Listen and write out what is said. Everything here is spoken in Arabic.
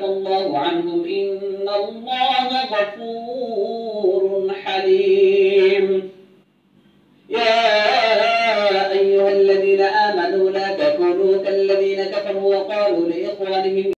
عفى الله عنهم إن الله غفور حليم. يا أيها الذين آمنوا لا تكونوا كالذين كفروا وقالوا لإخوانهم